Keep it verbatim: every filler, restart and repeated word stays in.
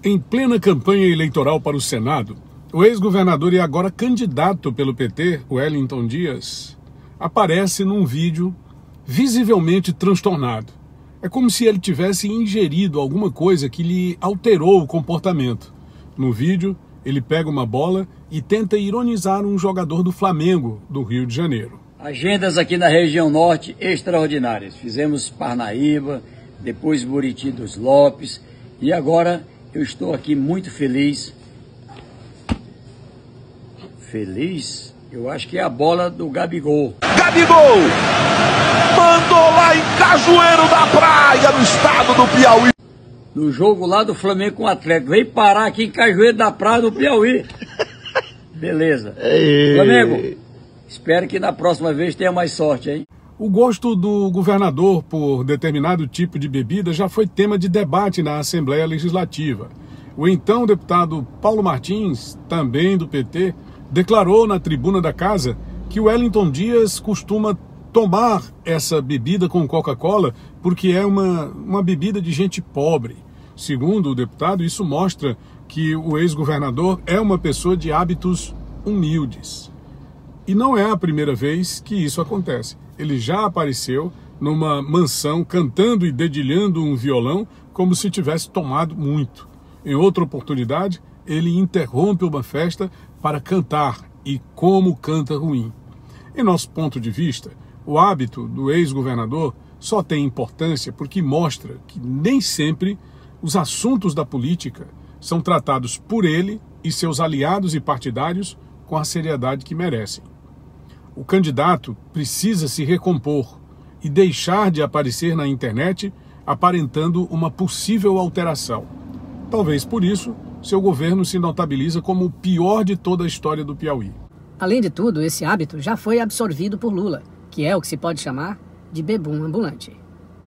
Em plena campanha eleitoral para o Senado, o ex-governador e agora candidato pelo P T, Wellington Dias, aparece num vídeo visivelmente transtornado. É como se ele tivesse ingerido alguma coisa que lhe alterou o comportamento. No vídeo, ele pega uma bola e tenta ironizar um jogador do Flamengo, do Rio de Janeiro. Agendas aqui na região norte extraordinárias. Fizemos Parnaíba, depois Buriti dos Lopes e agora eu estou aqui muito feliz. Feliz? Eu acho que é a bola do Gabigol. Gabigol! Mandou lá em Cajueiro da Praia, no estado do Piauí. No jogo lá do Flamengo com o Atlético. Veio parar aqui em Cajueiro da Praia, no Piauí. Beleza. Ei. Flamengo, espero que na próxima vez tenha mais sorte, hein? O gosto do governador por determinado tipo de bebida já foi tema de debate na Assembleia Legislativa. O então deputado Paulo Martins, também do P T, declarou na tribuna da casa que o Wellington Dias costuma tomar essa bebida com Coca-Cola porque é uma, uma bebida de gente pobre. Segundo o deputado, isso mostra que o ex-governador é uma pessoa de hábitos humildes. E não é a primeira vez que isso acontece. Ele já apareceu numa mansão cantando e dedilhando um violão como se tivesse tomado muito. Em outra oportunidade, ele interrompe uma festa para cantar, e como canta ruim. Em nosso ponto de vista, o hábito do ex-governador só tem importância porque mostra que nem sempre os assuntos da política são tratados por ele e seus aliados e partidários com a seriedade que merecem. O candidato precisa se recompor e deixar de aparecer na internet aparentando uma possível alteração. Talvez por isso, seu governo se notabiliza como o pior de toda a história do Piauí. Além de tudo, esse hábito já foi absorvido por Lula, que é o que se pode chamar de bebum ambulante.